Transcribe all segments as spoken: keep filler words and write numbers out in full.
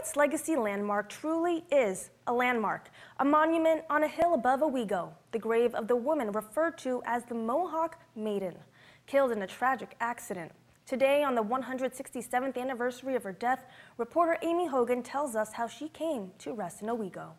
tonight's legacy landmark truly is a landmark, a monument on a hill above Owego, the grave of the woman referred to as the Mohawk Maiden, killed in a tragic accident. Today, on the one hundred sixty-seventh anniversary of her death, reporter Amy Hogan tells us how she came to rest in Owego.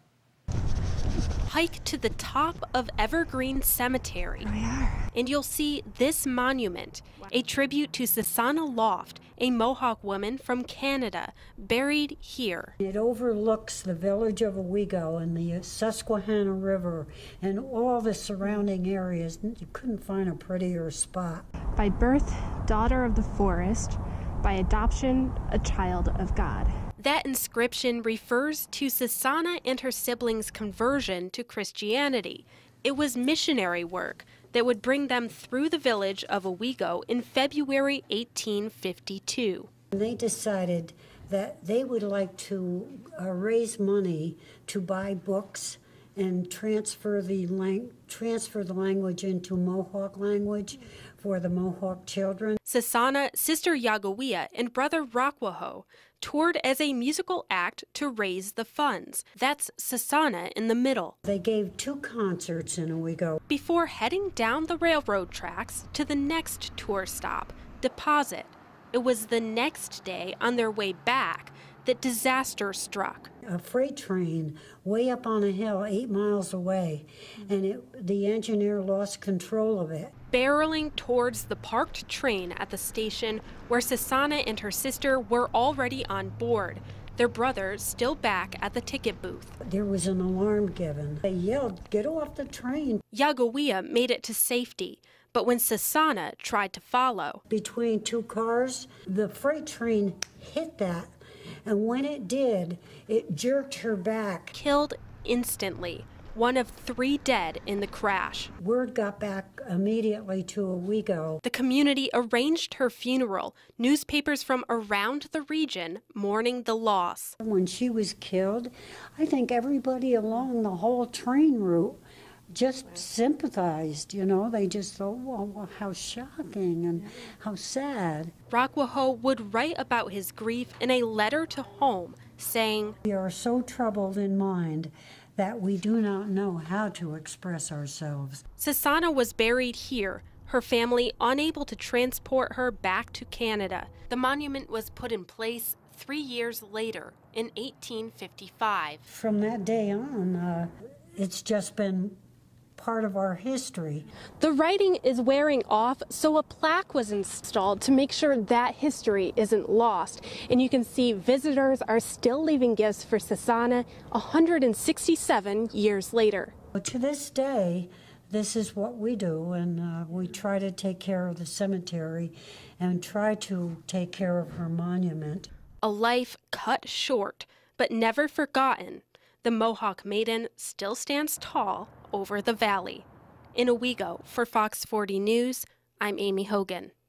Hike to the top of Evergreen Cemetery, and you'll see this monument, a tribute to Susannah Loft, a Mohawk woman from Canada, buried here. It overlooks the village of Owego and the Susquehanna River and all the surrounding areas. You couldn't find a prettier spot. By birth, daughter of the forest. By adoption, a child of God. That inscription refers to Susannah and her siblings' conversion to Christianity. It was missionary work that would bring them through the village of Owego in February eighteen fifty-two. They decided that they would like to uh, raise money to buy books and transfer the lang transfer the language into Mohawk language for the Mohawk children. Susannah, sister Yagowia, and brother Rockwaho toured as a musical act to raise the funds. That's Susannah in the middle. They gave two concerts in Owego before heading down the railroad tracks to the next tour stop, Deposit. It was the next day on their way back that disaster struck. A freight train way up on a hill eight miles away, and it, the engineer lost control of it. Barreling towards the parked train at the station where Susannah and her sister were already on board, their brother still back at the ticket booth. There was an alarm given. They yelled, "Get off the train!" Yagowia made it to safety, but when Susannah tried to follow, between two cars, the freight train hit that. And when it did, it jerked her back. Killed instantly, one of three dead in the crash. Word got back immediately to Owego. The community arranged her funeral, newspapers from around the region mourning the loss. When she was killed, I think everybody along the whole train route just sympathized, you know. They just thought, well, well, how shocking and how sad. Rockwaho would write about his grief in a letter to home, saying, "We are so troubled in mind that we do not know how to express ourselves." Susannah was buried here, her family unable to transport her back to Canada. The monument was put in place three years later, in eighteen fifty-five. From that day on, uh, it's just been part of our history. The writing is wearing off, so a plaque was installed to make sure that history isn't lost. And you can see visitors are still leaving gifts for Susannah one hundred sixty-seven years later. But to this day, this is what we do, and uh, we try to take care of the cemetery and try to take care of her monument. A life cut short, but never forgotten. The Mohawk Maiden still stands tall over the valley. In Owego, for Fox forty News, I'm Amy Hogan.